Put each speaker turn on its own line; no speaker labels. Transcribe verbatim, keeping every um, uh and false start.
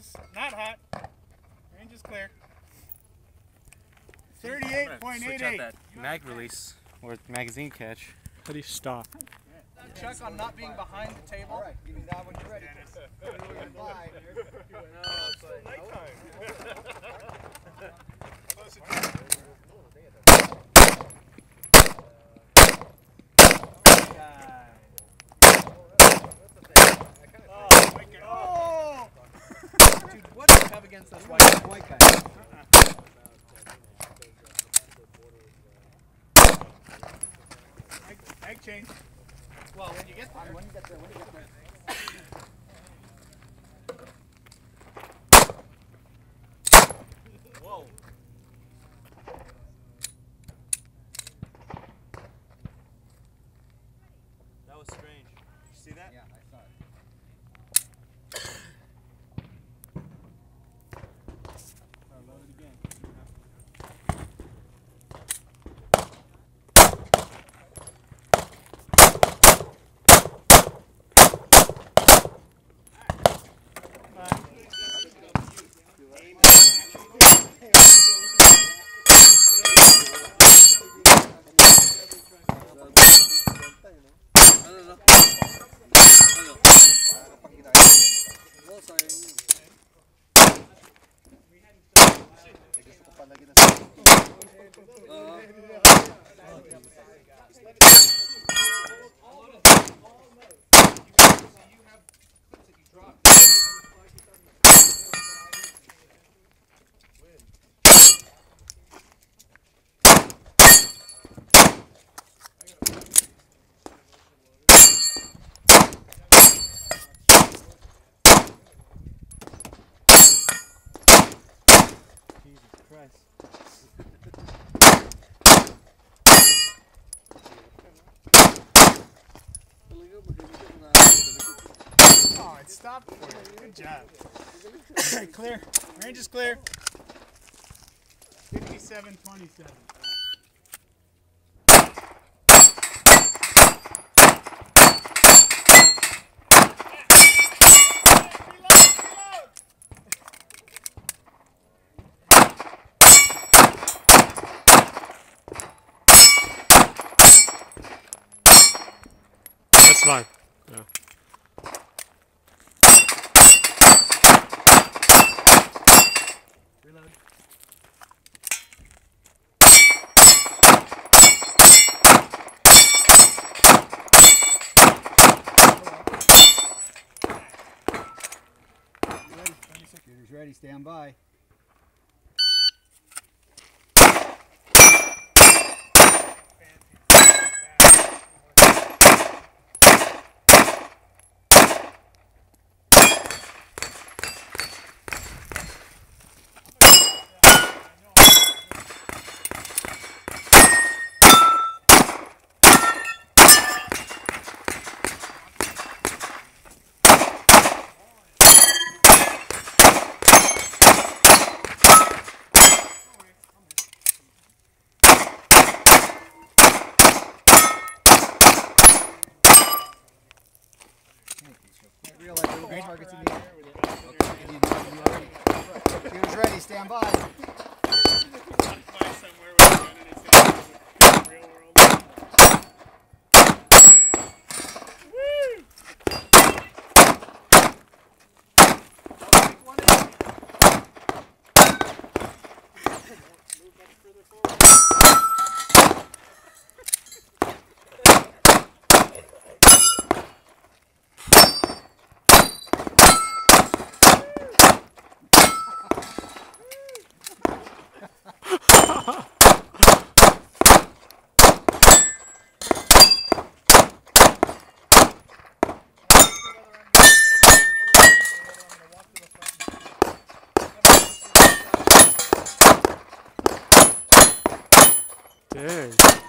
is not hot. Range is clear. thirty-eight point eight eight.
Switch out that mag release or magazine catch.
How do you stop?
Check on not being behind the table. All right, give me that when you're ready.
No, it's nighttime.
Oh! Dude, what do you have against this white, white guy?
Egg, egg change.
Well, when you get there. When you get there, when you get there.
Whoa.
That was strange. You see that?
Yeah, I saw it.
I'll load it again. Oh, it stopped for you. Good job. Alright, clear. Range is clear. fifty-seven twenty-seven.
That's fine. Yeah.
Reload. Shooter's ready, stand by. Targets in the air. Shooter's ready, stand by.
Dang.